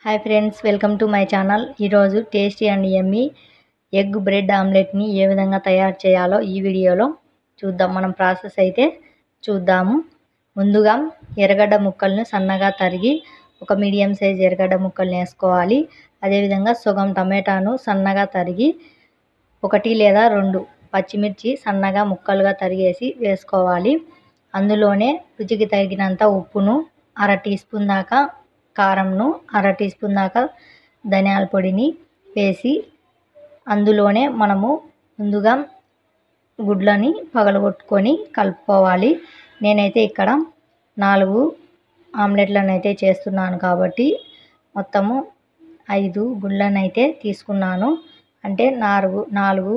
Hi friends, welcome to my channel. ఈరోజు tasty and yummy egg bread ఆమ్లెట్ని ఏ విధంగా తయారు చేయాలో ఈ వీడియోలో చూద్దాం. మనం ప్రాసెస్ అయితే చూద్దాము. ముందుగా ఎర్రగడ్డ ముక్కలను సన్నగా తరిగి ఒక మీడియం సైజ్ ఎర్రగడ్డ ముక్కల్ని వేసుకోవాలి. అదేవిధంగా సగం టమాటాను సన్నగా తరిగి 1 లేదా 2 పచ్చిమిర్చి సన్నగా ముక్కలుగా తరిగేసి వేసుకోవాలి. అందులోనే రుచికి తగినంత ఉప్పును, 1/2 టీ స్పూన్ దాకా కారంను, 1/2 టీ స్పూన్ దాకా ధనియాల పొడిని వేసి అందులోనే మనము ముందుగా గుడ్లని పగలగొట్టుకొని కలుపుకోవాలి. నేనైతే ఇక్కడ 4 ఆమ్లెట్లను అయితే చేస్తున్నాను కాబట్టి మొత్తము 5 గుడ్లను అయితే తీసుకున్నాను. అంటే 4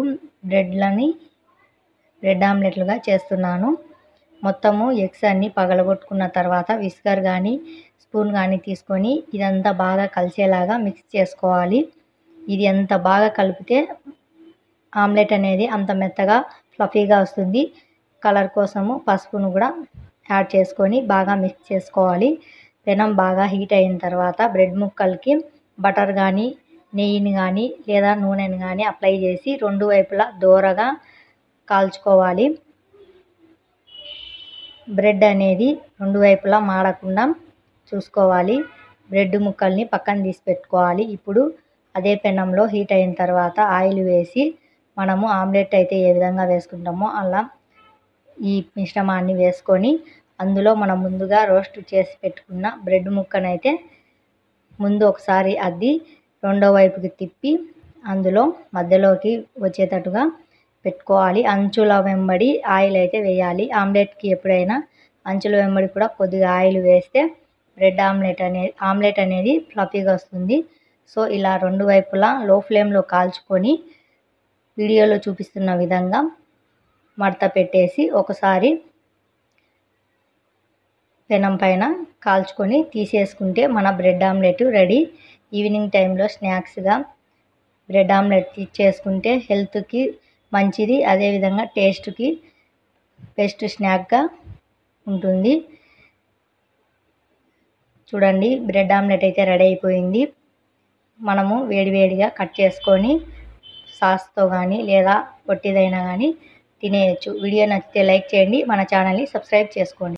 బ్రెడ్ ఆమ్లెట్లుగా చేస్తున్నాను. మొత్తము ఎగ్స్ అన్నీ పగలగొట్టుకున్న తర్వాత విస్కర్ కానీ స్పూన్ కానీ తీసుకొని ఇదంతా బాగా కలిసేలాగా మిక్స్ చేసుకోవాలి. ఇది ఎంత బాగా కలిపితే ఆమ్లెట్ అనేది అంత మెత్తగా ఫ్లఫీగా వస్తుంది. కలర్ కోసము పసుపును కూడా యాడ్ చేసుకొని బాగా మిక్స్ చేసుకోవాలి. పెనం బాగా హీట్ అయిన తర్వాత బ్రెడ్ ముక్కలకి బటర్ కానీ నెయ్యిని కానీ లేదా నూనెని కానీ అప్లై చేసి 2 వైపులా దోరగా కాల్చుకోవాలి. బ్రెడ్ అనేది 2 వైపులా మాడకుండా చూసుకోవాలి. బ్రెడ్ ముక్కల్ని పక్కన తీసి పెట్టుకోవాలి. ఇప్పుడు అదే పెనంలో హీట్ అయిన తర్వాత ఆయిల్ వేసి మనము ఆమ్లెట్ అయితే ఏ విధంగా వేసుకుంటామో అలా ఈ మిశ్రమాన్ని వేసుకొని అందులో మనం ముందుగా రోస్ట్ చేసి పెట్టుకున్న బ్రెడ్ ముక్కనైతే ముందు ఒకసారి అద్ది రెండో వైపుకి తిప్పి అందులో మధ్యలోకి వచ్చేటట్టుగా పెట్టుకోవాలి. అంచుల వెంబడి ఆయిల్ అయితే వేయాలి. ఆమ్లెట్కి ఎప్పుడైనా అంచుల వెంబడి కూడా కొద్దిగా ఆయిల్ వేస్తే బ్రెడ్ ఆమ్లెట్ అనేది ఫ్లఫీగా వస్తుంది. సో ఇలా 2 వైపులా లో ఫ్లేమ్లో కాల్చుకొని వీడియోలో చూపిస్తున్న విధంగా మడత పెట్టేసి ఒకసారి పెనం పైన కాల్చుకొని తీసేసుకుంటే మన బ్రెడ్ ఆమ్లెట్ రెడీ. ఈవినింగ్ టైంలో స్నాక్స్గా బ్రెడ్ ఆమ్లెట్ చేసుకుంటే హెల్త్కి మంచిది, అదేవిధంగా టేస్ట్కి బెస్ట్ స్నాక్గా ఉంటుంది. చూడండి, బ్రెడ్ ఆమ్లెట్ అయితే రెడీ అయిపోయింది. మనము వేడివేడిగా కట్ చేసుకొని సాస్తో కానీ లేదా పొట్టిదైనా కానీ తినేయచ్చు. వీడియో నచ్చితే లైక్ చేయండి, మన ఛానల్ని సబ్స్క్రైబ్ చేసుకోండి.